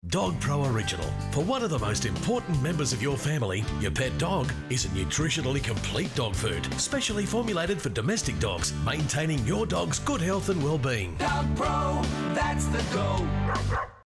Dogpro Original. For one of the most important members of your family, your pet dog is a nutritionally complete dog food, specially formulated for domestic dogs, maintaining your dog's good health and well-being. Dogpro, that's the go.